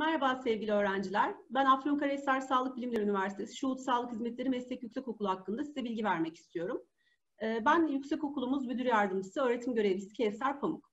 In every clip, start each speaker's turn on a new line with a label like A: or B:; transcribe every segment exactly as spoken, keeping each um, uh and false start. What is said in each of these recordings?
A: Merhaba sevgili öğrenciler. Ben Afyonkarahisar Sağlık Bilimleri Üniversitesi Şuhut Sağlık Hizmetleri Meslek Yüksekokulu hakkında size bilgi vermek istiyorum. Ben Yüksekokulumuz Müdür Yardımcısı, Öğretim Görevlisi Kevser Pamuk.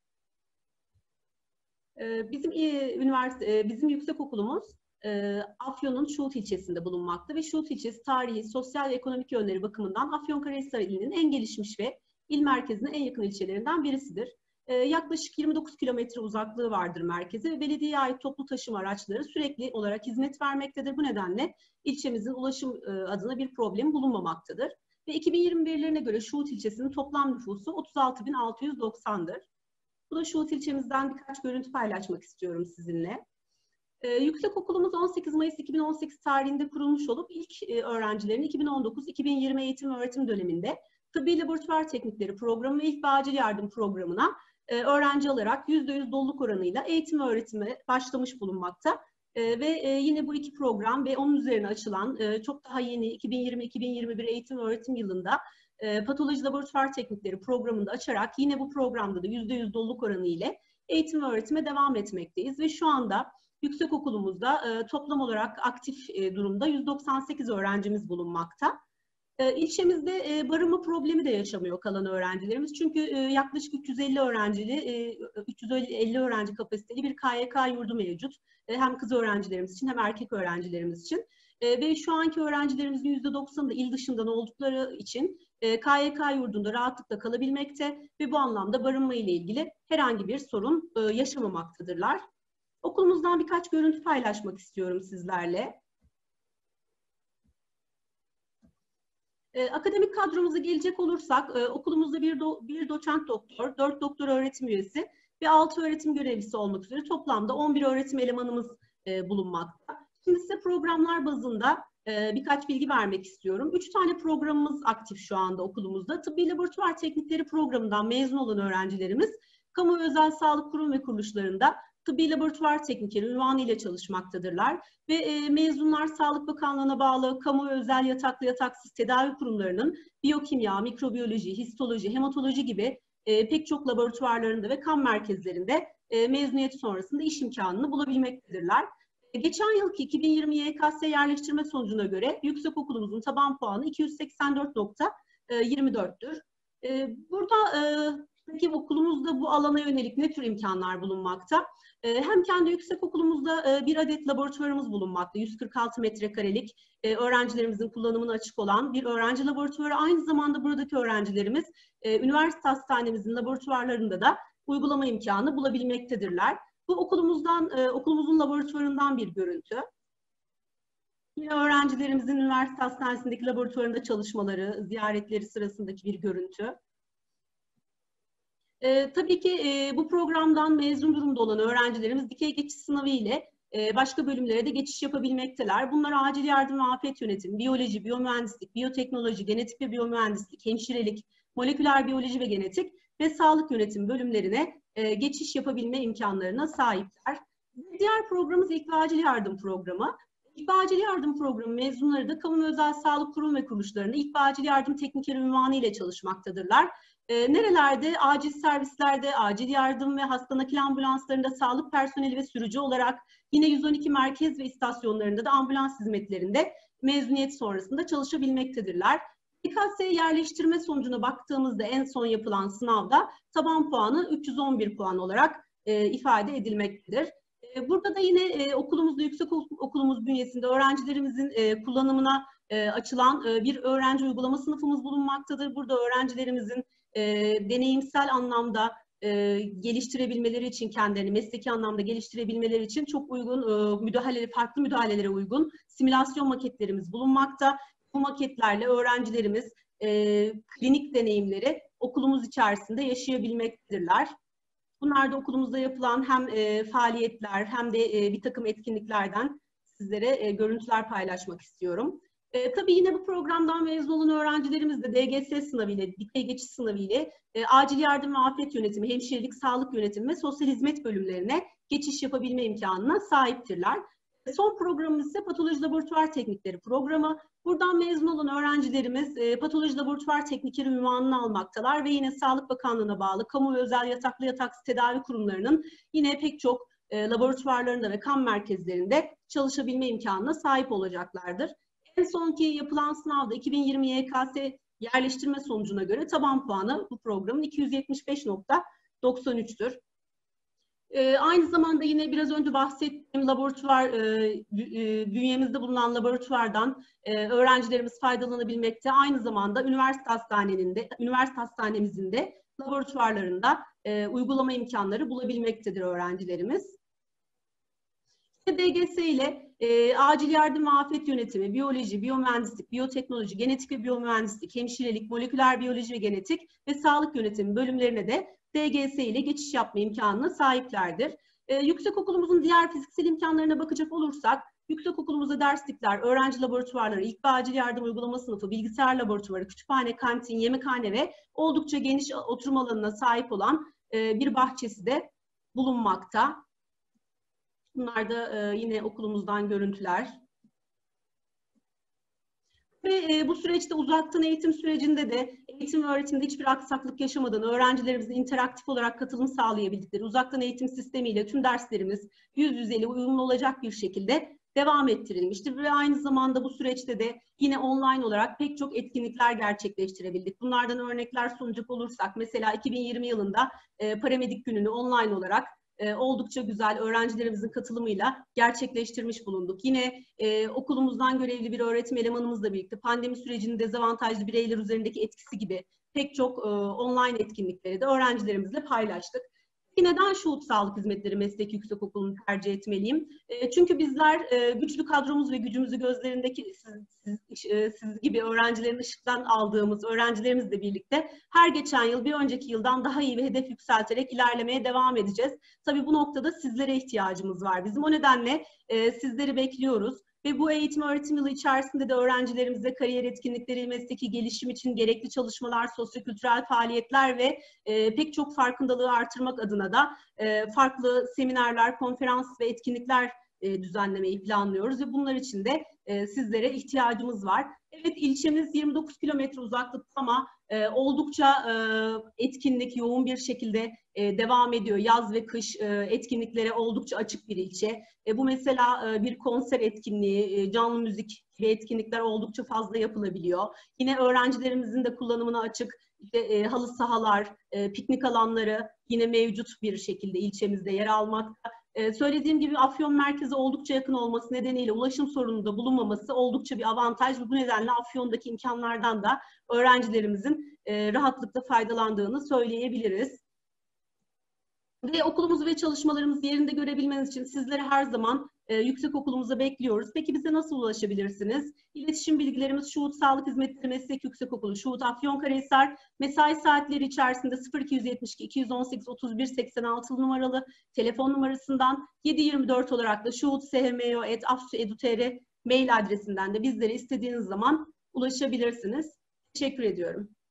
A: Bizim üniversite, bizim yüksekokulumuz Afyon'un Şuhut ilçesinde bulunmakta ve Şuhut ilçesi tarihi, sosyal ve ekonomik yönleri bakımından Afyonkarahisar ilinin en gelişmiş ve il merkezine en yakın ilçelerinden birisidir. Yaklaşık yirmi dokuz kilometre uzaklığı vardır merkeze ve belediyeye ait toplu taşıma araçları sürekli olarak hizmet vermektedir. Bu nedenle ilçemizin ulaşım adına bir problem bulunmamaktadır. Ve iki bin yirmi verilerine göre Şuhut ilçesinin toplam nüfusu otuz altı bin altı yüz doksan'dır. Bu da Şuhut ilçemizden birkaç görüntü paylaşmak istiyorum sizinle. Yüksekokulumuz on sekiz Mayıs iki bin on sekiz tarihinde kurulmuş olup ilk öğrencilerini iki bin on dokuz iki bin yirmi eğitim öğretim döneminde Tıbbi Laboratuvar Teknikleri Programı ve İlk ve Acil Yardım Programı'na öğrenci alarak yüzde yüz doluluk oranıyla eğitim ve öğretime başlamış bulunmakta. Ve yine bu iki program ve onun üzerine açılan çok daha yeni iki bin yirmi iki bin yirmi bir eğitim ve öğretim yılında Patoloji Laboratuvar Teknikleri Programı'nda açarak yine bu programda da yüzde yüz doluluk oranı ile eğitim ve öğretime devam etmekteyiz. Ve şu anda yüksekokulumuzda toplam olarak aktif durumda yüz doksan sekiz öğrencimiz bulunmakta. İlçemizde barınma problemi de yaşamıyor kalan öğrencilerimiz. Çünkü yaklaşık üç yüz elli öğrencili, üç yüz elli öğrenci kapasiteli bir K Y K yurdu mevcut. Hem kız öğrencilerimiz için hem erkek öğrencilerimiz için. Ve şu anki öğrencilerimizin yüzde doksanı da il dışından oldukları için K Y K yurdunda rahatlıkla kalabilmekte ve bu anlamda barınma ile ilgili herhangi bir sorun yaşamamaktadırlar. Okulumuzdan birkaç görüntü paylaşmak istiyorum sizlerle. Ee, akademik kadromuza gelecek olursak, e, okulumuzda bir, do, bir doçent doktor, dört doktor öğretim üyesi ve altı öğretim görevlisi olmak üzere toplamda on bir öğretim elemanımız e, bulunmakta. Şimdi size programlar bazında e, birkaç bilgi vermek istiyorum. Üç tane programımız aktif şu anda okulumuzda. Tıbbi Laboratuvar Teknikleri Programı'ndan mezun olan öğrencilerimiz, kamu ve özel sağlık kurum ve kuruluşlarında Tıbbi Laboratuvar Teknikeri unvanı ile çalışmaktadırlar ve e, mezunlar Sağlık Bakanlığı'na bağlı kamu ve özel yataklı yataksız tedavi kurumlarının biyokimya, mikrobiyoloji, histoloji, hematoloji gibi e, pek çok laboratuvarlarında ve kan merkezlerinde e, mezuniyet sonrasında iş imkanını bulabilmektedirler. E, geçen yılki iki bin yirmi Y K S yerleştirme sonucuna göre yüksekokulumuzun taban puanı iki yüz seksen dört nokta yirmi dört'tür. E, burada e, Peki okulumuzda bu alana yönelik ne tür imkanlar bulunmakta? Hem kendi yüksekokulumuzda bir adet laboratuvarımız bulunmakta. yüz kırk altı metrekarelik öğrencilerimizin kullanımına açık olan bir öğrenci laboratuvarı. Aynı zamanda buradaki öğrencilerimiz üniversite hastanemizin laboratuvarlarında da uygulama imkanı bulabilmektedirler. Bu okulumuzdan, okulumuzun laboratuvarından bir görüntü. Yine öğrencilerimizin üniversite hastanesindeki laboratuvarında çalışmaları, ziyaretleri sırasındaki bir görüntü. Ee, tabii ki e, bu programdan mezun durumda olan öğrencilerimiz dikey geçiş sınavı ile e, başka bölümlere de geçiş yapabilmekteler. Bunlar acil yardım ve afet yönetimi, biyoloji, biyomühendislik, biyoteknoloji, genetik ve biyomühendislik, hemşirelik, moleküler biyoloji ve genetik ve sağlık yönetimi bölümlerine e, geçiş yapabilme imkanlarına sahipler. Diğer programımız İlk ve Acil Yardım Programı. İlk ve Acil Yardım Programı mezunları da kamu ve özel sağlık kurum ve kuruluşlarında İlk ve Acil Yardım Teknikeri unvanı ile çalışmaktadırlar. E, nerelerde? Acil servislerde, acil yardım ve hasta nakil ambulanslarında sağlık personeli ve sürücü olarak, yine yüz on iki merkez ve istasyonlarında da ambulans hizmetlerinde mezuniyet sonrasında çalışabilmektedirler. Y K S yerleştirme sonucuna baktığımızda en son yapılan sınavda taban puanı üç yüz on bir puan olarak e, ifade edilmektedir. E, burada da yine e, okulumuzda, yüksek okulumuz bünyesinde öğrencilerimizin e, kullanımına e, açılan e, bir öğrenci uygulama sınıfımız bulunmaktadır. Burada öğrencilerimizin E, deneyimsel anlamda e, geliştirebilmeleri için, kendilerini mesleki anlamda geliştirebilmeleri için çok uygun, e, müdahale, farklı müdahalelere uygun simülasyon maketlerimiz bulunmakta. Bu maketlerle öğrencilerimiz e, klinik deneyimleri okulumuz içerisinde yaşayabilmektedirler. Bunlar da okulumuzda yapılan hem e, faaliyetler hem de e, bir takım etkinliklerden sizlere e, görüntüler paylaşmak istiyorum. E, tabii yine bu programdan mezun olan öğrencilerimiz de D G S sınavı ile, dikey geçiş sınavı ile e, acil yardım ve afet yönetimi, hemşirelik, sağlık yönetimi ve sosyal hizmet bölümlerine geçiş yapabilme imkanına sahiptirler. E, son programımız ise Patoloji Laboratuvar Teknikleri Programı. Buradan mezun olan öğrencilerimiz e, Patoloji Laboratuvar Teknikeri unvanını almaktalar ve yine Sağlık Bakanlığı'na bağlı kamu ve özel yataklı yataksız tedavi kurumlarının yine pek çok e, laboratuvarlarında ve kan merkezlerinde çalışabilme imkanına sahip olacaklardır. En sonki yapılan sınavda iki bin yirmi Y K S yerleştirme sonucuna göre taban puanı bu programın iki yüz yetmiş beş nokta doksan üç'tür. E, aynı zamanda yine biraz önce bahsettiğim laboratuvar, e, e, bünyemizde bulunan laboratuvardan e, öğrencilerimiz faydalanabilmekte. Aynı zamanda üniversite hastanenin üniversite hastanemizin de laboratuvarlarında e, uygulama imkanları bulabilmektedir öğrencilerimiz. D G S ile e, acil yardım ve afet yönetimi, biyoloji, biyomühendislik, biyoteknoloji, genetik ve biyomühendislik, hemşirelik, moleküler biyoloji ve genetik ve sağlık yönetimi bölümlerine de D G S ile geçiş yapma imkanına sahiplerdir. E, yüksekokulumuzun diğer fiziksel imkanlarına bakacak olursak, yüksekokulumuzda derslikler, öğrenci laboratuvarları, ilk ve acil yardım uygulama sınıfı, bilgisayar laboratuvarı, kütüphane, kantin, yemekhane ve oldukça geniş oturma alanına sahip olan e, bir bahçesi de bulunmakta. Bunlar da e, yine okulumuzdan görüntüler. Ve e, bu süreçte uzaktan eğitim sürecinde de eğitim ve öğretimde hiçbir aksaklık yaşamadan öğrencilerimizin interaktif olarak katılım sağlayabildikleri uzaktan eğitim sistemiyle tüm derslerimiz yüz yüzeyle uyumlu olacak bir şekilde devam ettirilmiştir. Ve aynı zamanda bu süreçte de yine online olarak pek çok etkinlikler gerçekleştirebildik. Bunlardan örnekler sunacak olursak mesela iki bin yirmi yılında e, Paramedik Günü'nü online olarak e, oldukça güzel öğrencilerimizin katılımıyla gerçekleştirmiş bulunduk. Yine e, okulumuzdan görevli bir öğretim elemanımızla birlikte pandemi sürecinin dezavantajlı bireyler üzerindeki etkisi gibi pek çok e, online etkinlikleri de öğrencilerimizle paylaştık. Neden Şuhut Sağlık Hizmetleri Meslek Yüksekokulu'nu tercih etmeliyim? E, çünkü bizler e, güçlü kadromuz ve gücümüzü gözlerindeki siz, siz, e, siz gibi öğrencilerin ışıktan aldığımız öğrencilerimizle birlikte her geçen yıl bir önceki yıldan daha iyi bir hedef yükselterek ilerlemeye devam edeceğiz. Tabii bu noktada sizlere ihtiyacımız var bizim. O nedenle e, sizleri bekliyoruz. Ve bu eğitim öğretim yılı içerisinde de öğrencilerimize kariyer etkinlikleri, mesleki gelişim için gerekli çalışmalar, sosyokültürel faaliyetler ve e, pek çok farkındalığı artırmak adına da e, farklı seminerler, konferans ve etkinlikler e, düzenlemeyi planlıyoruz ve bunlar için de e, sizlere ihtiyacımız var. Evet, ilçemiz yirmi dokuz kilometre uzaklıkta ama e, oldukça e, etkinlik yoğun bir şekilde e, devam ediyor. Yaz ve kış e, etkinliklere oldukça açık bir ilçe. E, bu mesela e, bir konser etkinliği, e, canlı müzik gibi etkinlikler oldukça fazla yapılabiliyor. Yine öğrencilerimizin de kullanımına açık işte, e, halı sahalar, e, piknik alanları yine mevcut bir şekilde ilçemizde yer almakta. Ee, söylediğim gibi Afyon merkeze oldukça yakın olması nedeniyle ulaşım sorunu da bulunmaması oldukça bir avantaj ve bu nedenle Afyon'daki imkanlardan da öğrencilerimizin e, rahatlıkla faydalandığını söyleyebiliriz. Ve okulumuzu ve çalışmalarımızı yerinde görebilmeniz için sizleri her zaman e, yüksekokulumuza bekliyoruz. Peki bize nasıl ulaşabilirsiniz? İletişim bilgilerimiz Şuhut Sağlık Hizmetleri Meslek Yüksekokulu, Şuhut Afyonkarahisar. Mesai saatleri içerisinde sıfır iki yüz yetmiş iki iki yüz on sekiz otuz bir seksen altı numaralı telefon numarasından yedi yirmi dört olarak da şuhut s h m o at afsu nokta edu nokta tr mail adresinden de bizlere istediğiniz zaman ulaşabilirsiniz. Teşekkür ediyorum.